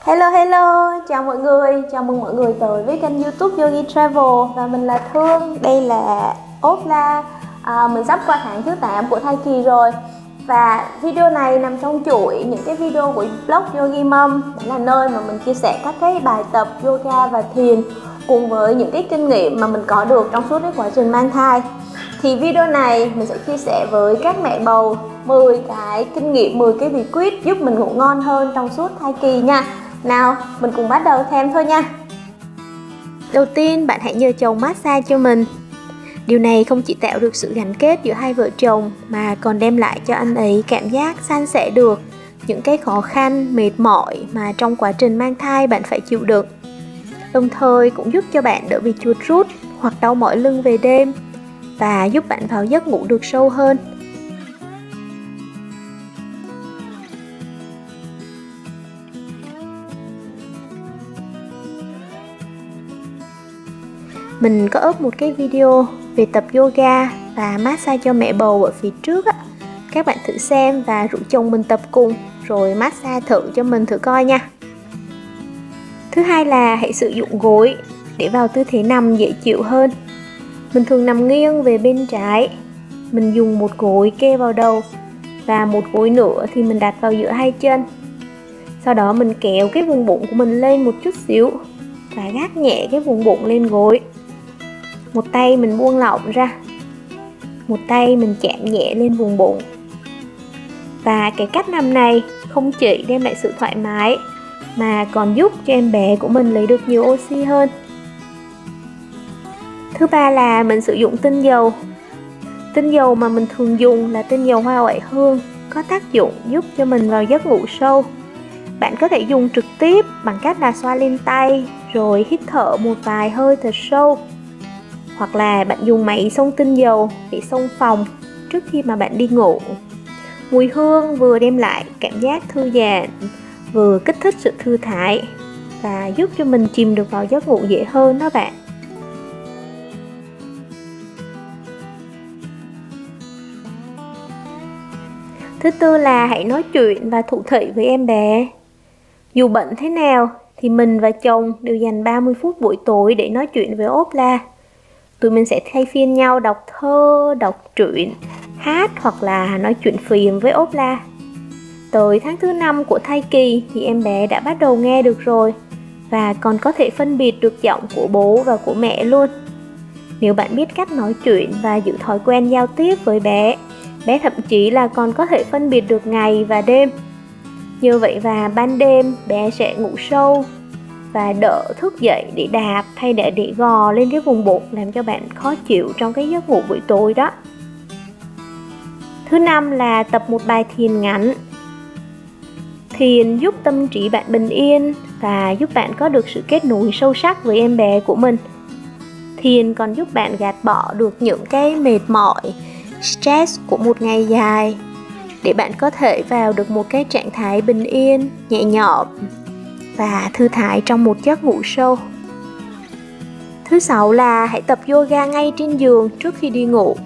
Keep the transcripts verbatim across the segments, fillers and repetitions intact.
Hello hello, chào mọi người, chào mừng mọi người tới với kênh YouTube Yogi Travel và mình là Thương. Đây là Opla. à, Mình sắp qua tháng thứ tám của thai kỳ rồi. Và video này nằm trong chuỗi những cái video của blog Yogi Mom. Đó là nơi mà mình chia sẻ các cái bài tập yoga và thiền cùng với những cái kinh nghiệm mà mình có được trong suốt cái quá trình mang thai. Thì video này mình sẽ chia sẻ với các mẹ bầu mười cái kinh nghiệm, mười cái bí quyết giúp mình ngủ ngon hơn trong suốt thai kỳ nha. Nào, mình cùng bắt đầu thêm thôi nha. Đầu tiên, bạn hãy nhờ chồng massage cho mình. Điều này không chỉ tạo được sự gắn kết giữa hai vợ chồng mà còn đem lại cho anh ấy cảm giác san sẻ được những cái khó khăn, mệt mỏi mà trong quá trình mang thai bạn phải chịu đựng. Đồng thời cũng giúp cho bạn đỡ bị chuột rút hoặc đau mỏi lưng về đêm và giúp bạn vào giấc ngủ được sâu hơn. Mình có up một cái video về tập yoga và massage cho mẹ bầu ở phía trước á. Các bạn thử xem và rủ chồng mình tập cùng rồi massage thử cho mình thử coi nha. Thứ hai là hãy sử dụng gối để vào tư thế nằm dễ chịu hơn. Mình thường nằm nghiêng về bên trái. Mình dùng một gối kê vào đầu và một gối nữa thì mình đặt vào giữa hai chân. Sau đó mình kéo cái vùng bụng của mình lên một chút xíu và gác nhẹ cái vùng bụng lên gối. Một tay mình buông lỏng ra, một tay mình chạm nhẹ lên vùng bụng. Và cái cách nằm này không chỉ đem lại sự thoải mái mà còn giúp cho em bé của mình lấy được nhiều oxy hơn. Thứ ba là mình sử dụng tinh dầu. Tinh dầu mà mình thường dùng là tinh dầu hoa oải hương, có tác dụng giúp cho mình vào giấc ngủ sâu. Bạn có thể dùng trực tiếp bằng cách là xoa lên tay rồi hít thở một vài hơi thật sâu. Hoặc là bạn dùng máy xông tinh dầu để xông phòng trước khi mà bạn đi ngủ. Mùi hương vừa đem lại cảm giác thư giãn, vừa kích thích sự thư thái và giúp cho mình chìm được vào giấc ngủ dễ hơn đó bạn. Thứ tư là hãy nói chuyện và thủ thỉ với em bé. Dù bận thế nào thì mình và chồng đều dành ba mươi phút buổi tối để nói chuyện với Opla. Tụi mình sẽ thay phiên nhau đọc thơ, đọc truyện, hát hoặc là nói chuyện phiếm với Opla. Tới tháng thứ năm của thai kỳ thì em bé đã bắt đầu nghe được rồi và còn có thể phân biệt được giọng của bố và của mẹ luôn. Nếu bạn biết cách nói chuyện và giữ thói quen giao tiếp với bé, bé thậm chí là còn có thể phân biệt được ngày và đêm. Như vậy và ban đêm bé sẽ ngủ sâu và đỡ thức dậy để đạp hay để để gò lên cái vùng bụng làm cho bạn khó chịu trong cái giấc ngủ buổi tối đó. Thứ năm là tập một bài thiền ngắn. Thiền giúp tâm trí bạn bình yên và giúp bạn có được sự kết nối sâu sắc với em bé của mình. Thiền còn giúp bạn gạt bỏ được những cái mệt mỏi, stress của một ngày dài để bạn có thể vào được một cái trạng thái bình yên, nhẹ nhõm và thư thái trong một giấc ngủ sâu. Thứ sáu là hãy tập yoga ngay trên giường trước khi đi ngủ.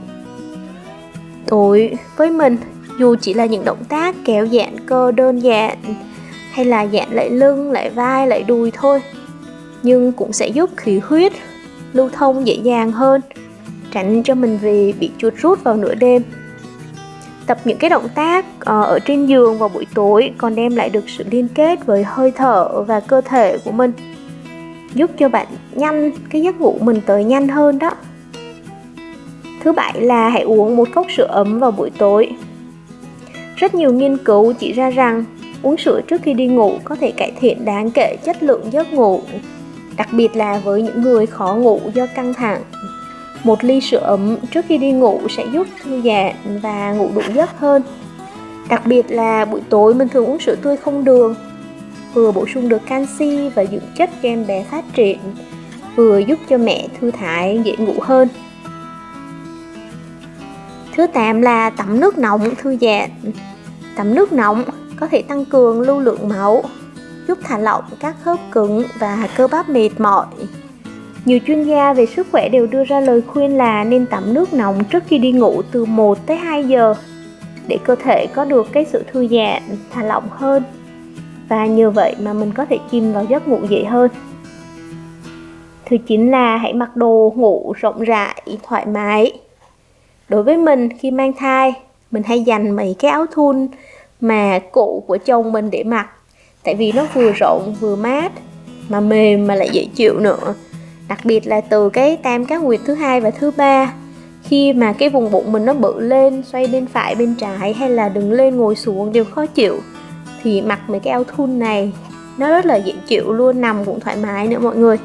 Đối với mình, dù chỉ là những động tác kéo giãn cơ đơn giản hay là giãn lại lưng, lại vai, lại đùi thôi, nhưng cũng sẽ giúp khí huyết lưu thông dễ dàng hơn, tránh cho mình vì bị chuột rút vào nửa đêm. Tập những cái động tác ở trên giường vào buổi tối còn đem lại được sự liên kết với hơi thở và cơ thể của mình, giúp cho bạn nhanh cái giấc ngủ mình tới nhanh hơn đó. Thứ bảy là hãy uống một cốc sữa ấm vào buổi tối. Rất nhiều nghiên cứu chỉ ra rằng uống sữa trước khi đi ngủ có thể cải thiện đáng kể chất lượng giấc ngủ, đặc biệt là với những người khó ngủ do căng thẳng. Một ly sữa ấm trước khi đi ngủ sẽ giúp thư giãn và ngủ đủ giấc hơn. Đặc biệt là buổi tối mình thường uống sữa tươi không đường, vừa bổ sung được canxi và dưỡng chất cho em bé phát triển, vừa giúp cho mẹ thư thái dễ ngủ hơn. Thứ tám là tắm nước nóng thư giãn. Tắm nước nóng có thể tăng cường lưu lượng máu, giúp thả lỏng các khớp cứng và cơ bắp mệt mỏi. Nhiều chuyên gia về sức khỏe đều đưa ra lời khuyên là nên tắm nước nóng trước khi đi ngủ từ một tới hai giờ để cơ thể có được cái sự thư giãn, thả lỏng hơn. và nhờ vậy mà mình có thể chìm vào giấc ngủ dễ hơn. Thứ chín là hãy mặc đồ ngủ rộng rãi, thoải mái. Đối với mình khi mang thai, mình hay dành mấy cái áo thun mà cụ của chồng mình để mặc, tại vì nó vừa rộng vừa mát mà mềm mà lại dễ chịu nữa. Đặc biệt là từ cái tam cá nguyệt thứ hai và thứ ba, khi mà cái vùng bụng mình nó bự lên, xoay bên phải bên trái hay là đứng lên ngồi xuống đều khó chịu, thì mặc mấy cái áo thun này nó rất là dễ chịu luôn, nằm cũng thoải mái nữa mọi người.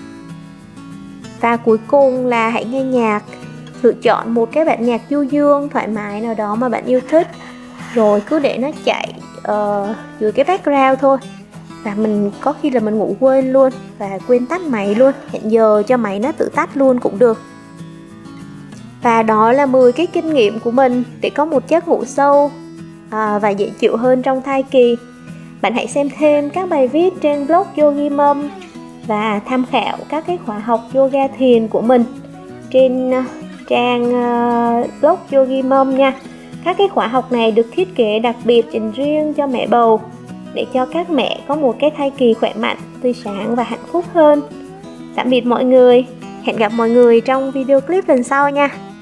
Và cuối cùng là hãy nghe nhạc. Lựa chọn một cái bản nhạc du dương thoải mái nào đó mà bạn yêu thích, rồi cứ để nó chạy uh, dưới cái background thôi. Và mình có khi là mình ngủ quên luôn và quên tắt máy luôn, hẹn giờ cho máy nó tự tắt luôn cũng được. Và đó là mười cái kinh nghiệm của mình để có một giấc ngủ sâu à, và dễ chịu hơn trong thai kỳ. Bạn hãy xem thêm các bài viết trên blog Yogi Mom và tham khảo các cái khóa học yoga thiền của mình trên trang uh, blog Yogi Mom nha. Các cái khóa học này được thiết kế đặc biệt dành riêng cho mẹ bầu, để cho các mẹ có một cái thai kỳ khỏe mạnh, tươi sáng và hạnh phúc hơn. Tạm biệt mọi người, hẹn gặp mọi người trong video clip lần sau nha.